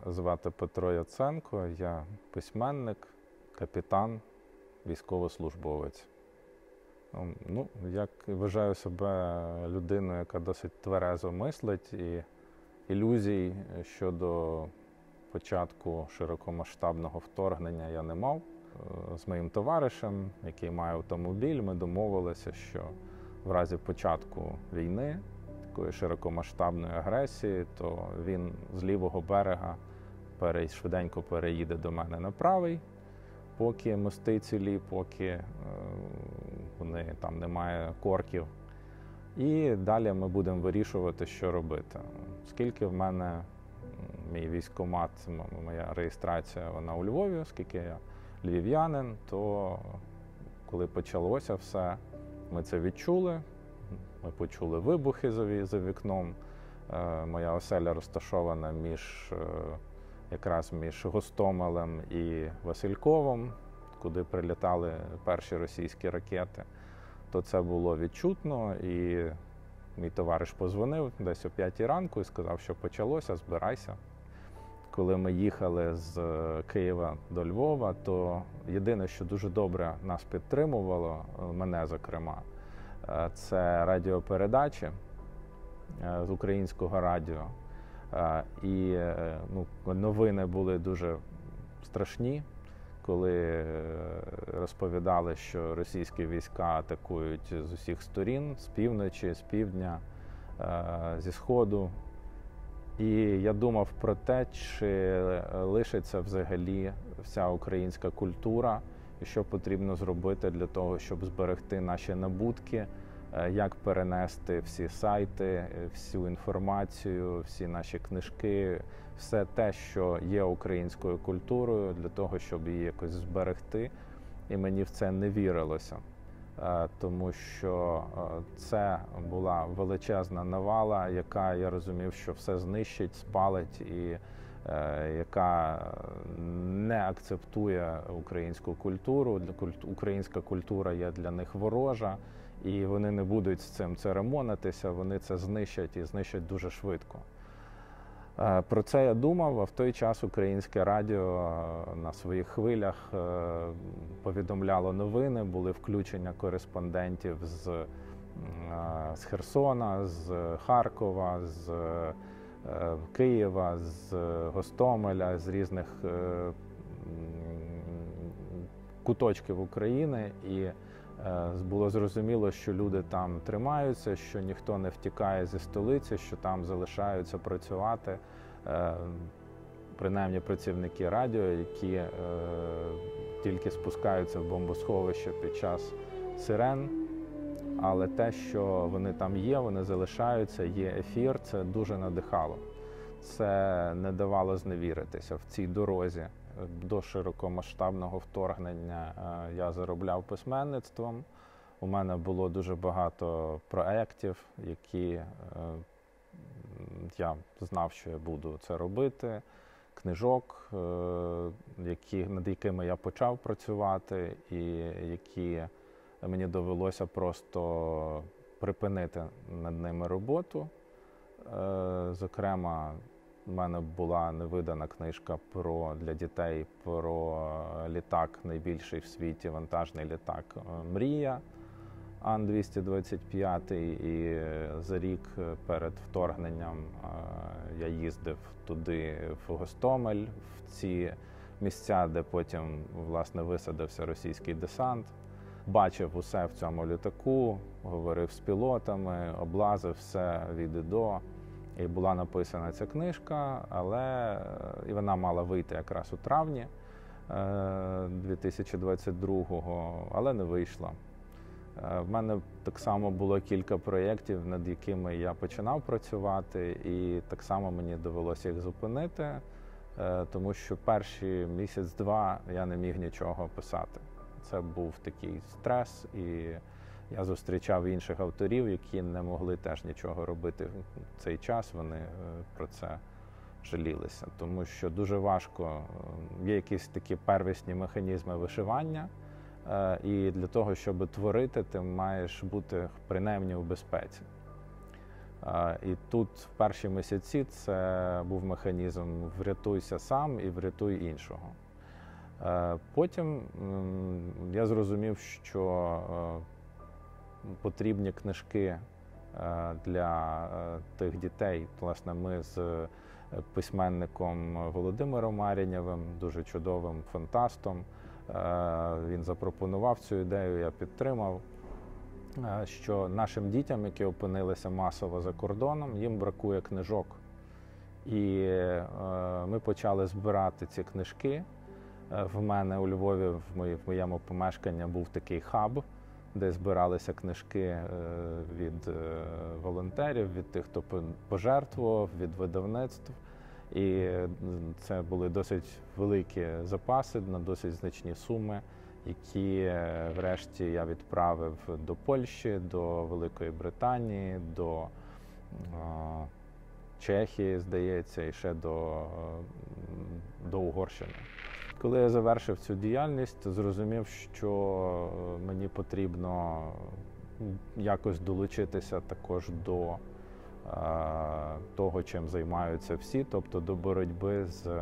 звати Петро Яценко, я письменник, капітан, військовослужбовець. Я вважаю себе людиною, яка досить тверезо мислить, і ілюзій щодо початку широкомасштабного вторгнення я не мав. З моїм товаришем, який має автомобіль, ми домовилися, що в разі початку війни, такої широкомасштабної агресії, то він з лівого берега швиденько переїде до мене на правий, поки мости цілі, поки там немає корків. І далі ми будемо вирішувати, що робити. Оскільки в мене мій військкомат, моя реєстрація, вона у Львові, оскільки я львів'янин, то коли почалося все, ми це відчули. Ми почули вибухи за вікном. Моя оселя розташована якраз між Гостомелем і Васильковом, куди прилітали перші російські ракети. То це було відчутно, і мій товариш позвонив десь о 5 ранку і сказав, що почалося, збирайся. Коли ми їхали з Києва до Львова, то єдине, що дуже добре нас підтримувало, мене зокрема, це радіопередачі з українського радіо. І новини були дуже страшні, коли розповідали, що російські війська атакують з усіх сторін, з півночі, з півдня, зі сходу. І я думав про те, чи лишиться взагалі вся українська культура, і що потрібно зробити для того, щоб зберегти наші набутки, як перенести всі сайти, всю інформацію, всі наші книжки, все те, що є українською культурою, для того, щоб її якось зберегти. І мені в це не вірилося, тому що це була величезна навала, яка, я розумів, що все знищить, спалить, і яка не акцептує українську культуру. Українська культура є для них ворожа, і вони не будуть з цим церемонитися, вони це знищать і знищать дуже швидко. Про це я думав, а в той час українське радіо на своїх хвилях повідомляло новини, були включення кореспондентів з Херсона, з Харкова, з Києва, з Гостомеля, з різних куточків України. І було зрозуміло, що люди там тримаються, що ніхто не втікає зі столиці, що там залишаються працювати, принаймні працівники радіо, які тільки спускаються в бомбосховище під час сирен. Але те, що вони там є, вони залишаються, є ефір, це дуже надихало. Це не давало зневіритися в цій дорозі. До широкомасштабного вторгнення я заробляв письменництвом. У мене було дуже багато проєктів, які я знав, що я буду це робити, книжок, над якими я почав працювати, і які мені довелося просто припинити над ними роботу. Зокрема, у мене була невидана книжка для дітей про літак, найбільший в світі вантажний літак «Мрія» Ан-225. І за рік перед вторгненням я їздив туди, в Гостомель, в ці місця, де потім, власне, висадився російський десант. Бачив усе в цьому літаку, говорив з пілотами, облазив все від і до. І була написана ця книжка, і вона мала вийти якраз у травні 2022-го, але не вийшла. В мене так само було кілька проєктів, над якими я починав працювати, і так само мені довелося їх зупинити, тому що перші місяць-два я не міг нічого писати. Це був такий стрес, і я зустрічав інших авторів, які не могли теж нічого робити в цей час, вони про це жалілися. Тому що дуже важко, є якісь такі первісні механізми вишивання, і для того, щоб творити, ти маєш бути принаймні у безпеці. І тут в перші місяці це був механізм «врятуйся сам і врятуй іншого». Потім я зрозумів, що потрібні книжки для тих дітей. Власне, ми з письменником Володимиром Марінєвим, дуже чудовим фантастом, він запропонував цю ідею, я підтримав, що нашим дітям, які опинилися масово за кордоном, їм бракує книжок. І ми почали збирати ці книжки. В мене у Львові, в моєму помешканні, був такий хаб, де збиралися книжки від волонтерів, від тих, хто пожертвував, від видавництв. І це були досить великі запаси на досить значні суми, які врешті я відправив до Польщі, до Великої Британії, до Чехії, здається, і ще до Угорщини. Коли я завершив цю діяльність, зрозумів, що мені потрібно якось долучитися також до того, чим займаються всі, тобто до боротьби з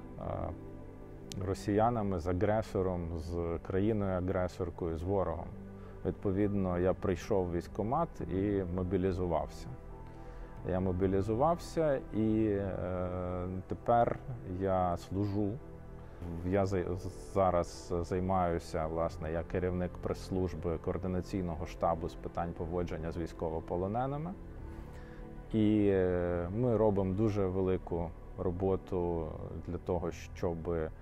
росіянами, з агресором, з країною-агресоркою, з ворогом. Відповідно, я прийшов в військкомат і мобілізувався. Я мобілізувався і тепер я служу. Я зараз займаюся, власне, я керівник прес-служби координаційного штабу з питань поводження з військовополоненими. І ми робимо дуже велику роботу для того, щоб,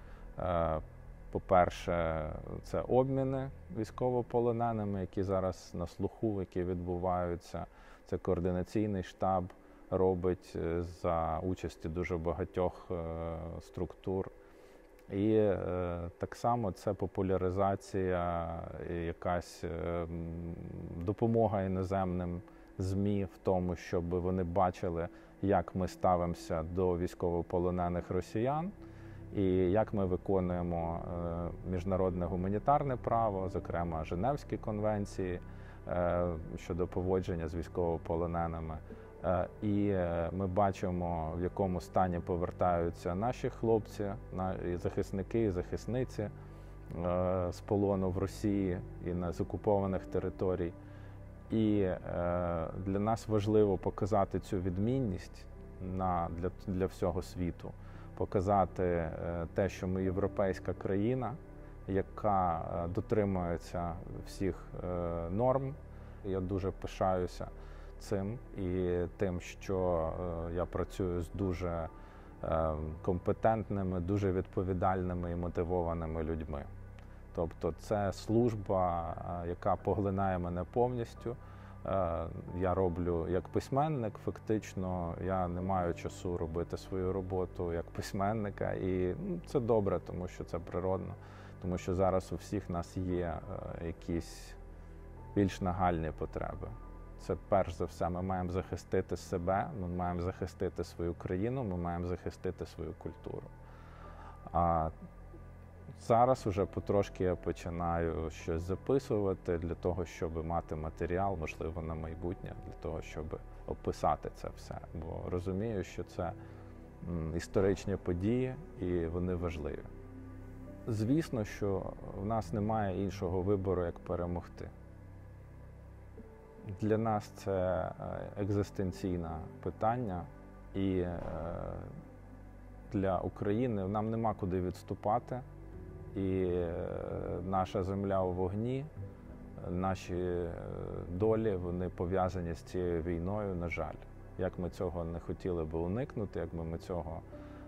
по-перше, це обміни військовополоненими, які зараз на слуху, які відбуваються. Це координаційний штаб робить за участі дуже багатьох структур. І так само це популяризація, якась допомога іноземним ЗМІ в тому, щоб вони бачили, як ми ставимося до військовополонених росіян і як ми виконуємо міжнародне гуманітарне право, зокрема Женевські конвенції щодо поводження з військовополоненими. І ми бачимо, в якому стані повертаються наші хлопці, захисники і захисниці з полону в Росії і з окупованих територій. І для нас важливо показати цю відмінність для всього світу, показати те, що ми європейська країна, яка дотримується всіх норм. Я дуже пишаюся цим і тим, що я працюю з дуже компетентними, дуже відповідальними і мотивованими людьми. Тобто це служба, яка поглинає мене повністю. Я роблю як письменник, фактично я не маю часу робити свою роботу як письменника. І це добре, тому що це природно, тому що зараз у всіх нас є якісь більш нагальні потреби. Це перш за все, ми маємо захистити себе, ми маємо захистити свою країну, ми маємо захистити свою культуру. А зараз уже потрошки я починаю щось записувати для того, щоб мати матеріал, можливо, на майбутнє, для того, щоб описати це все. Бо розумію, що це історичні події і вони важливі. Звісно, що в нас немає іншого вибору, як перемогти. Для нас це екзистенційне питання, і для України нам нема куди відступати. І наша земля у вогні, наші долі, вони пов'язані з цією війною, на жаль. Як ми цього не хотіли би уникнути, як би ми цього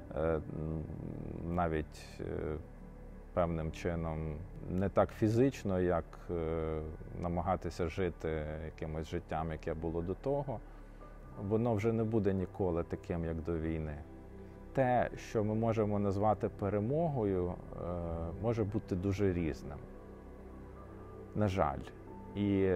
навіть певним чином не так фізично, як намагатися жити якимось життям, яке було до того, воно вже не буде ніколи таким, як до війни. Те, що ми можемо назвати перемогою, може бути дуже різним. На жаль. І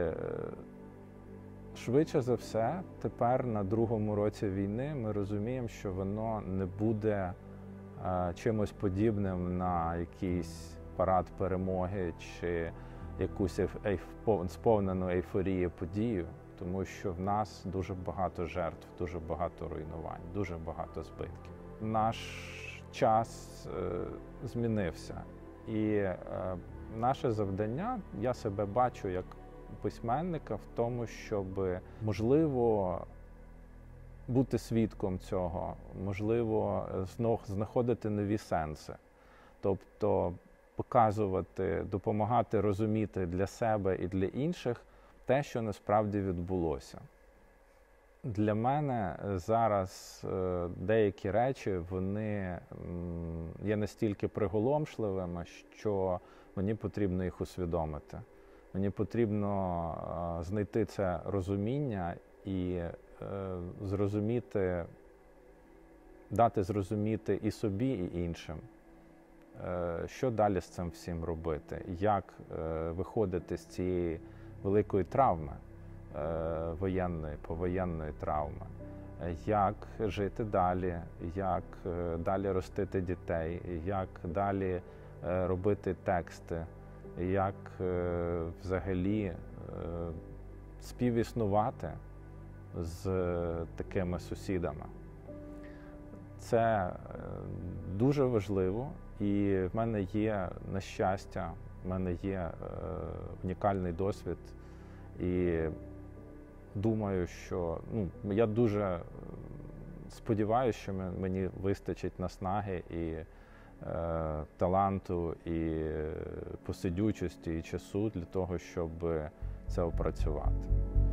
швидше за все, тепер на другому році війни ми розуміємо, що воно не буде чимось подібним на якийсь парад перемоги чи якусь сповнену ейфорії подію, тому що в нас дуже багато жертв, дуже багато руйнувань, дуже багато збитків. Наш час змінився, і наше завдання, я себе бачу як письменника в тому, щоб, можливо, бути свідком цього, можливо, знаходити нові сенси. Тобто показувати, допомагати розуміти для себе і для інших те, що насправді відбулося. Для мене зараз деякі речі, вони є настільки приголомшливими, що мені потрібно їх усвідомити. Мені потрібно знайти це розуміння і зрозуміти, дати зрозуміти і собі, і іншим, що далі з цим всім робити, як виходити з цієї великої травми, повоєнної травми, як жити далі, як далі ростити дітей, як далі робити тексти, як взагалі співіснувати з такими сусідами. Це дуже важливо, і в мене є, на щастя, в мене є унікальний досвід, і думаю, що, я дуже сподіваюся, що мені вистачить наснаги і таланту, і посидючості, і часу для того, щоб це опрацювати.